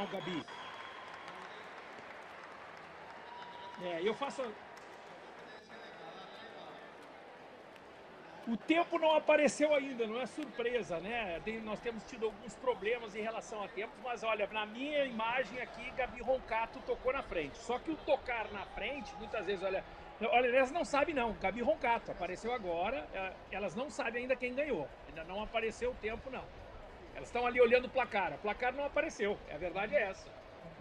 Não, Gabi. Eu faço. O tempo não apareceu ainda, não é surpresa, né? Nós temos tido alguns problemas em relação a tempos, mas olha, na minha imagem aqui, Gabi Roncato tocou na frente. Só que o tocar na frente, muitas vezes, olha, elas não sabem não, Gabi Roncato apareceu agora, elas não sabem ainda quem ganhou, ainda não apareceu o tempo não. Elas estão ali olhando o placar não apareceu, a verdade é essa.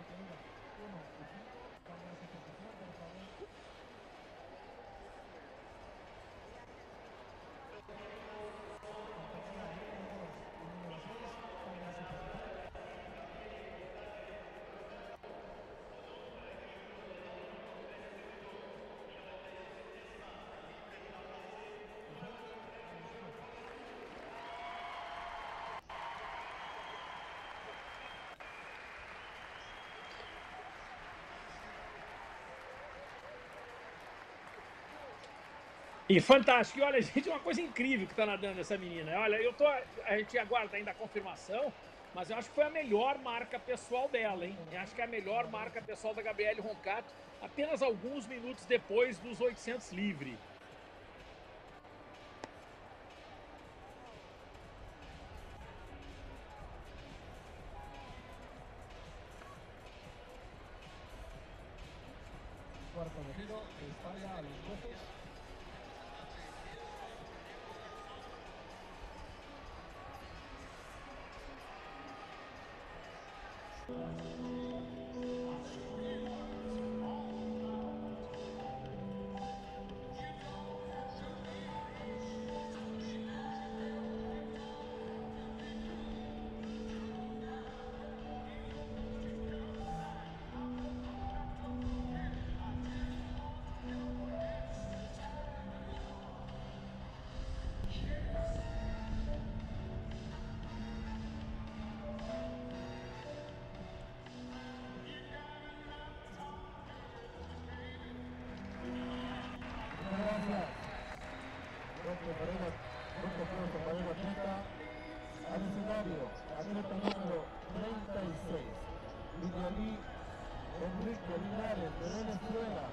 E fantástico. E olha, gente, uma coisa incrível que tá nadando essa menina. Olha, a gente aguarda ainda a confirmação, mas eu acho que foi a melhor marca pessoal dela, hein? Eu acho que é a melhor marca pessoal da Gabriele Roncato, apenas alguns minutos depois dos 800 livre. Cuarto giro, espalda a los jueces. Gracias. Grupo Puerto Padero Atleta, al escenario, atleta número 36, Villaní Enrique Linares de Venezuela.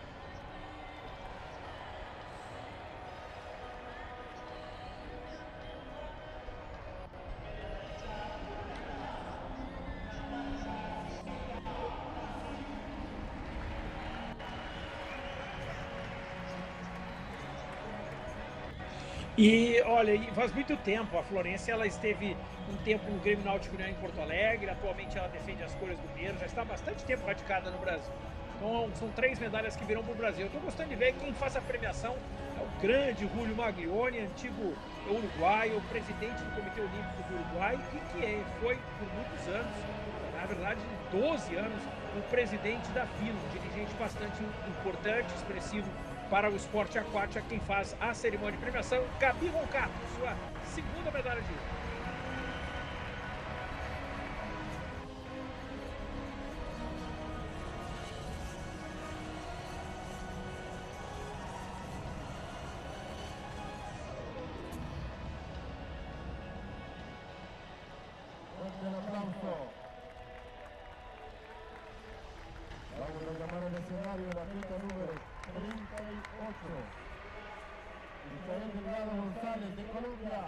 E olha, faz muito tempo, a Florência ela esteve um tempo no Grêmio Náutico União em Porto Alegre, atualmente ela defende as cores do Mineiro, já está há bastante tempo radicada no Brasil. Então são 3 medalhas que virão para o Brasil. Eu estou gostando de ver quem faz a premiação é o grande Julio Maglione, antigo uruguaio, presidente do Comitê Olímpico do Uruguai e que foi por muitos anos, na verdade 12 anos, o presidente da FINA, um dirigente bastante importante, expressivo para o esporte aquático. Quem faz a cerimônia de premiação, Gabi Roncato, sua segunda medalha de ouro. Fuerte el aplauso. Vamos a llamar al escenario el atleta número 38, Isabel Delgado González de Colombia.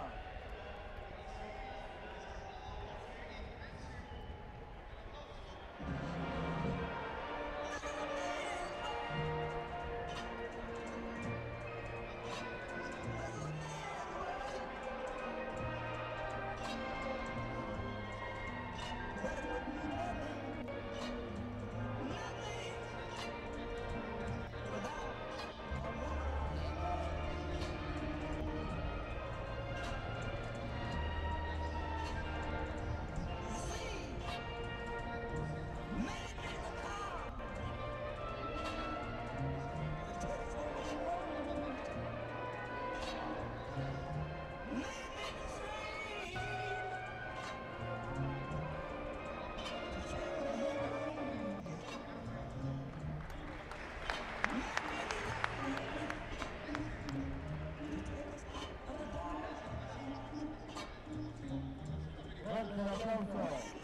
Fuerte el aplauso.